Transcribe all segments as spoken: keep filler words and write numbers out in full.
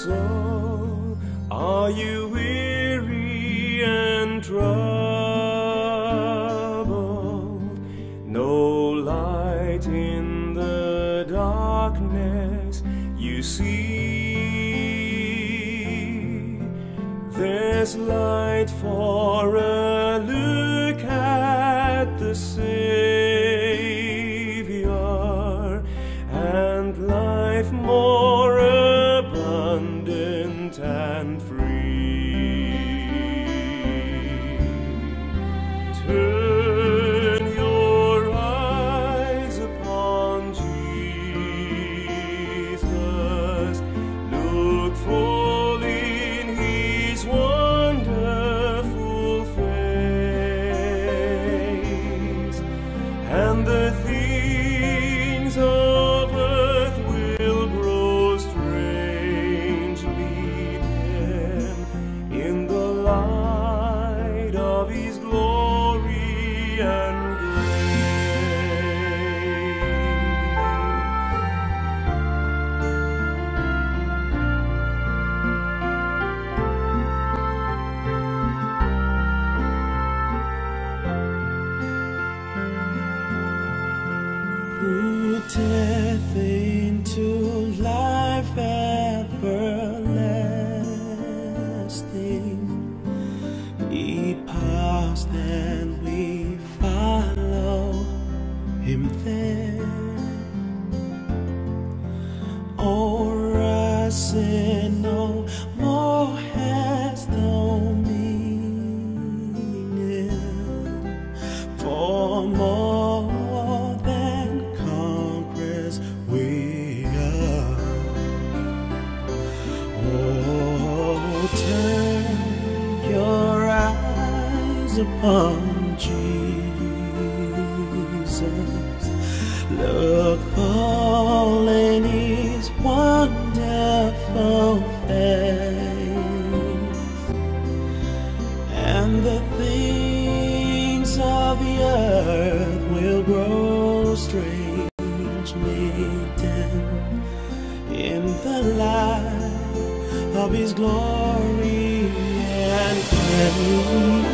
soul, are you weary and troubled? No light in the darkness you see. There's light for a look at the Savior, and life more abundant and free. Turn your eyes upon Jesus, look full in His wonderful face, and the things of earth will grow strangely dim in the light of His glory and through death into life everlasting, He passed and we follow Him there. Oh, sin no more has no meaning, for more than conquerors we are. Oh, turn your eyes upon Jesus, look full in His wonderful face, and the things of the earth will grow strangely dim in the light of His glory and praise.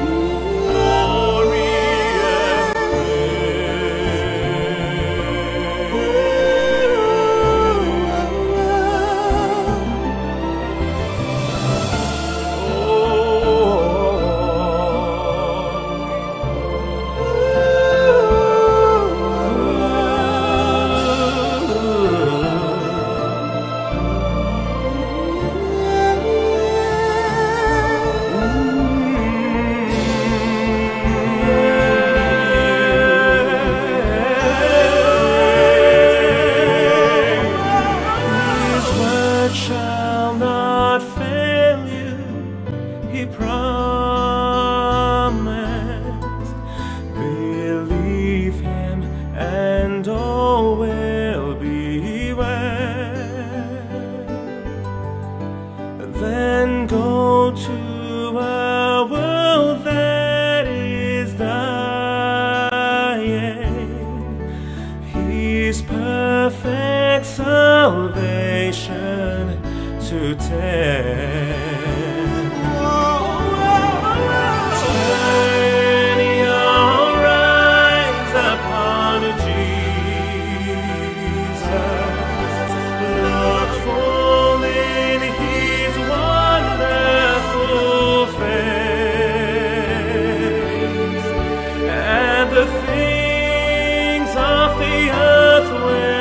Glory and shall not fail you, He promised. Believe Him and all will be well. Then go to a world that is dying, His perfect salvation to tell. Turn your eyes upon Jesus, look full in His wonderful face, and the things of the earth will